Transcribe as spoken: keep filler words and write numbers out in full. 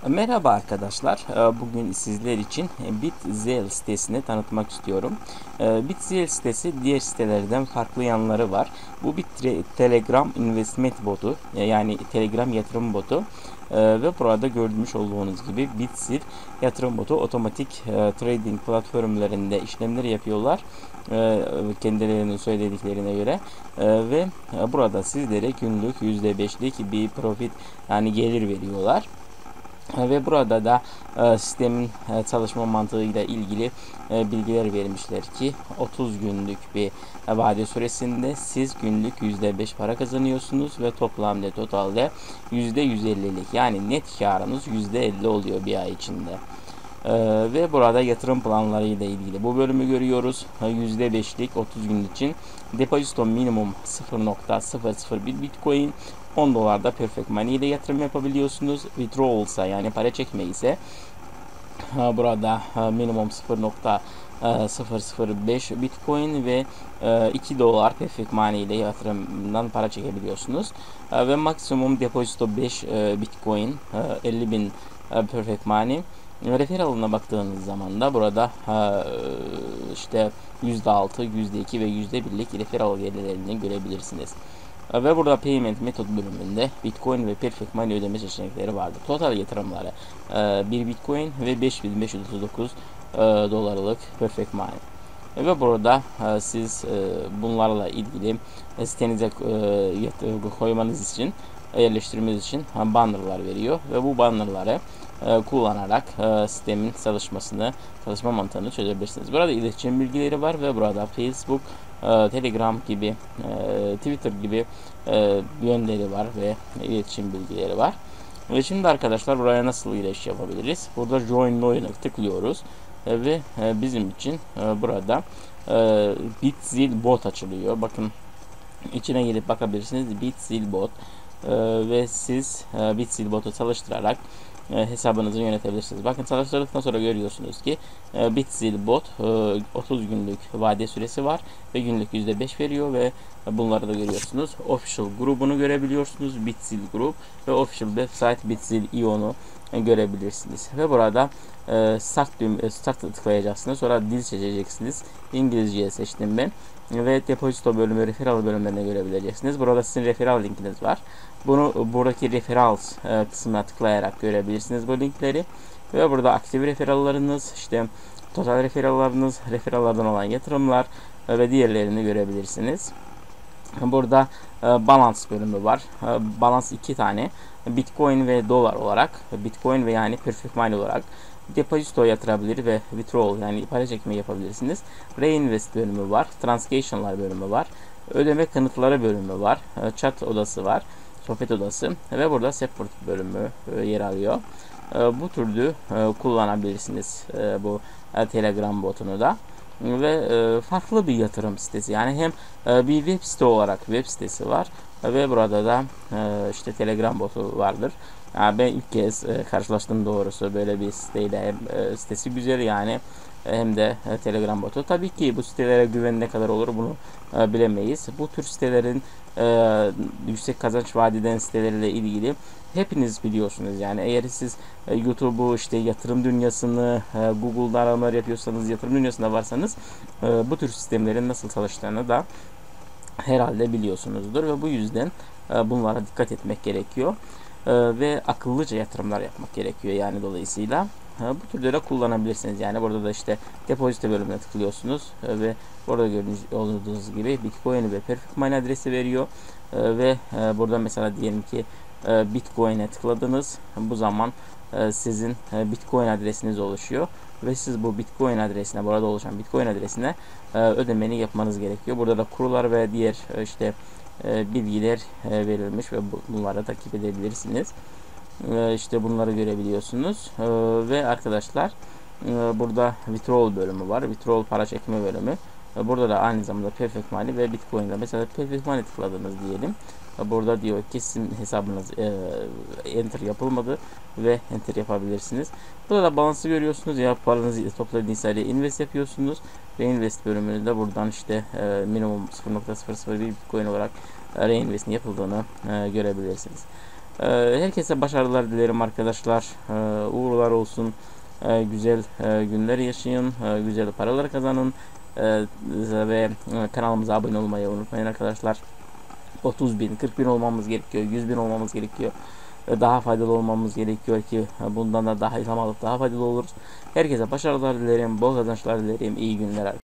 Merhaba arkadaşlar. Bugün sizler için BitZell sitesini tanıtmak istiyorum. BitZell sitesi diğer sitelerden farklı yanları var. Bu bir Telegram investment botu, yani Telegram yatırım botu. Ve burada görmüş olduğunuz gibi BitZell yatırım botu otomatik trading platformlarında işlemler yapıyorlar. Kendilerinin söylediklerine göre. Ve burada sizlere günlük yüzde beşlik bir profit, yani gelir veriyorlar. Ve burada da e, sistemin e, çalışma mantığıyla ilgili e, bilgiler vermişler ki otuz günlük bir e, vade süresinde siz günlük yüzde beş para kazanıyorsunuz ve toplamda totalde yüzde yüz ellilik, yani net karınız yüzde elli oluyor bir ay içinde. Ee, ve burada yatırım planları ile ilgili bu bölümü görüyoruz. yüzde beşlik otuz gün için depozito minimum sıfır nokta sıfır sıfır bir Bitcoin, on dolarda Perfect Money ile yatırım yapabiliyorsunuz. Withdrawal'sa, yani para çekme ise burada minimum sıfır nokta sıfır sıfır beş Bitcoin ve iki dolar Perfect Money ile yatırımdan para çekebiliyorsunuz. Ve maksimum depozito beş Bitcoin, elli bin Perfect Money. Referral'ına baktığınız zaman da burada işte yüzde altı, yüzde iki ve yüzde birlik referral gelirlerini görebilirsiniz. Ve burada payment method bölümünde Bitcoin ve Perfect Money ödeme seçenekleri vardır. Total yatırımları bir Bitcoin ve beş bin beş yüz otuz dokuz dolarlık Perfect Money. Ve burada siz bunlarla ilgili sitenize koymanız için, yerleştirmeniz için bannerlar veriyor ve bu bannerları kullanarak sistemin çalışmasını, çalışma mantığını çözebilirsiniz. Burada iletişim bilgileri var ve burada Facebook, Telegram gibi, Twitter gibi yönleri var ve iletişim bilgileri var. Ve şimdi arkadaşlar, buraya nasıl giriş yapabiliriz? Burada Join Now'ya tıklıyoruz ve bizim için burada BitZell bot açılıyor. Bakın, içine gelip bakabilirsiniz, BitZell bot. Ve siz BitZell botu çalıştırarak hesabınızı yönetebilirsiniz. Bakın, çalıştırdıktan sonra görüyorsunuz ki BitZell bot otuz günlük vade süresi var ve günlük yüzde beş veriyor ve bunları da görüyorsunuz. Official grubunu görebiliyorsunuz, BitZell grup, ve official website BitZell nokta io'nu görebilirsiniz. Ve burada start, start tıklayacaksınız. Sonra dil seçeceksiniz. İngilizce'ye seçtim ben. Ve depozito bölümü, referral bölümlerine görebileceksiniz. Burada sizin referral linkiniz var. Bunu buradaki referral e, kısmına tıklayarak görebilirsiniz bu linkleri. Ve burada aktif referallarınız, işte total referallarınız, referallardan olan yatırımlar e, ve diğerlerini görebilirsiniz. Burada e, balance bölümü var. E, balance iki tane. Bitcoin ve dolar olarak, Bitcoin ve yani Perfect Money olarak depozito yatırabilir ve withdrawal, yani para çekme yapabilirsiniz. Reinvest bölümü var. Transaction'lar bölümü var. Ödeme kanıtları bölümü var. Chat odası var. Sohbet odası ve burada support bölümü yer alıyor. Bu türlü kullanabilirsiniz bu Telegram botunu da. Ve farklı bir yatırım sitesi, yani hem bir web site olarak web sitesi var ve burada da işte Telegram botu vardır. Yani ben ilk kez karşılaştım doğrusu böyle bir siteyle. Hem sitesi güzel, yani hem de Telegram botu. Tabii ki bu sitelere güven ne kadar olur bunu bilemeyiz. Bu tür sitelerin yüksek kazanç vaat eden sitelerle ilgili hepiniz biliyorsunuz. Yani eğer siz YouTube'u, işte yatırım dünyasını, Google'da aramalar yapıyorsanız, yatırım dünyasında varsanız bu tür sistemlerin nasıl çalıştığını da herhalde biliyorsunuzdur ve bu yüzden bunlara dikkat etmek gerekiyor ve akıllıca yatırımlar yapmak gerekiyor, yani dolayısıyla bu türleri kullanabilirsiniz. Yani burada da işte depozito bölümüne tıklıyorsunuz ve burada gördüğünüz olduğunuz gibi Bitcoin ve Perfect Money adresi veriyor ve burada mesela diyelim ki Bitcoin'e tıkladınız, bu zaman sizin Bitcoin adresiniz oluşuyor ve siz bu Bitcoin adresine, burada oluşan Bitcoin adresine ödemeni yapmanız gerekiyor. Burada da kurlar ve diğer işte bilgiler verilmiş ve bunları takip edebilirsiniz. İşte bunları görebiliyorsunuz. Ve arkadaşlar, burada withdrawal bölümü var. Withdrawal para çekme bölümü. Burada da aynı zamanda Perfect Money ve Bitcoin'de. Mesela Perfect Money tıkladınız diyelim. Burada diyor ki sizin hesabınız enter yapılmadı ve enter yapabilirsiniz. Burada da balansı görüyorsunuz. Ya paranızı topladığınız ile invest yapıyorsunuz. Reinvest bölümünde buradan işte minimum sıfır nokta sıfır sıfır bir Bitcoin olarak reinvest'in yapıldığını görebilirsiniz. E, herkese başarılar dilerim arkadaşlar. E, uğurlar olsun. E, güzel e, günler yaşayın. E, güzel paralar kazanın. E, ve e, kanalımıza abone olmayı unutmayın arkadaşlar. otuz bin, kırk bin olmamız gerekiyor. yüz bin olmamız gerekiyor. Daha faydalı olmamız gerekiyor ki bundan da daha ilham alıp daha faydalı oluruz. Herkese başarılar dilerim, bol kazançlar dilerim, iyi günler.